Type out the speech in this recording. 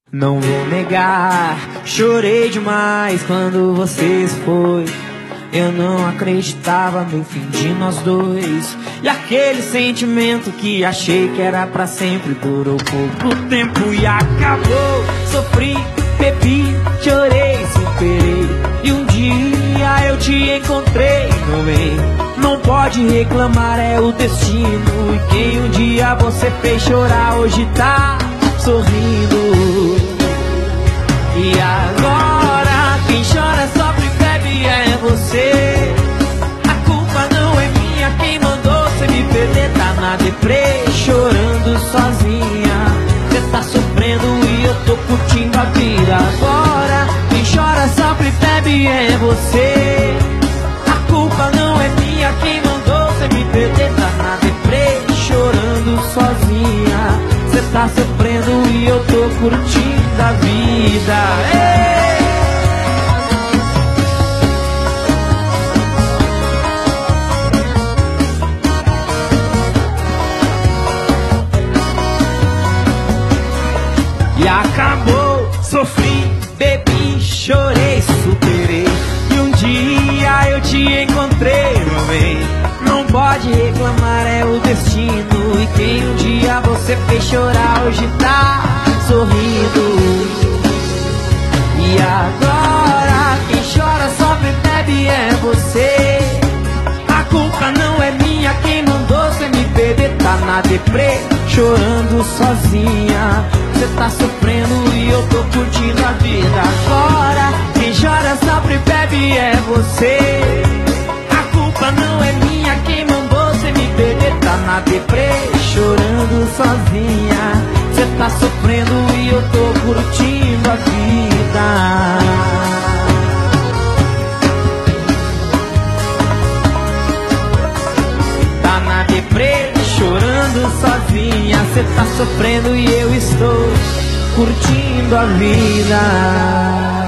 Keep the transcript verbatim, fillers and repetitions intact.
Não vou negar, chorei demais quando você se foi. Eu não acreditava no fim de nós dois. E aquele sentimento que achei que era pra sempre durou pouco tempo e acabou. Sofri, bebi, chorei, superei. E um dia eu te encontrei, meu bem. Não pode reclamar, é o destino. E quem um dia você fez chorar hoje tá sorrindo. E agora quem chora, sofre, bebe é você. A culpa não é minha, quem mandou você me perder. Tá na deprê, chorando sozinha. Você tá sofrendo e eu tô curtindo a vida. Agora quem chora, sofre, bebe é você. A culpa não é minha, quem mandou você me perder. Tá na deprê, chorando sozinha. Você tá sofrendo e eu tô curtindo a vida. Ei! E acabou, sofri, bebi, chorei, superei. E um dia eu te encontrei, meu bem. Não pode reclamar, é o destino. E quem um dia você fez chorar hoje tá sorrindo. E agora quem chora, sofre, bebe é você. A culpa não é minha, quem mandou você me perder. Tá na deprê, chorando sozinha. Você tá sofrendo e eu tô curtindo a vida. Agora quem chora, sofre, bebe é você. A culpa não é minha, quem mandou você me perder. Tá na deprê, chorando sozinha. Você tá sofrendo e eu tô curtindo a vida. Tá na deprê, chorando sozinha. Você tá sofrendo e eu estou curtindo a vida.